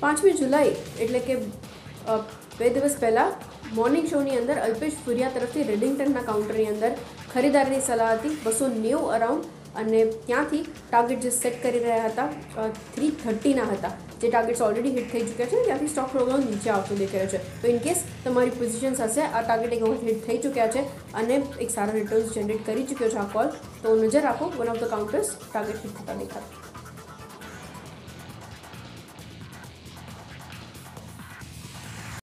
5મી જુલાઈ એટલે કે 2 દિવસ પહેલાં મોર્નિંગ શોની અંદર અલ્પેશ ફુરિયા તરફથી રેડિંગ્ટનના કાઉન્ટરની અંદર ખરીદારની સલાહ હતી 290 અરાઉન્ડ, અને ત્યાંથી ટાર્ગેટ જે સેટ કરી રહ્યા હતા 330ના હતા, જે ટાર્ગેટ્સ ઓલરેડી હિટ થઈ ચૂક્યા છે. ત્યાંથી સ્ટોક થોડો નીચે આવતો દેખાય છે. તો ઇનકેસ તમારી પોઝિશન્સ હશે, આ ટાર્ગેટ એક વખત હિટ થઈ ચૂક્યા છે અને એક સારા રિટર્ન્સ જનરેટ કરી ચૂક્યો છે આ કોલ, તો નજર રાખો, one of the counters target hit થતા દેખાય.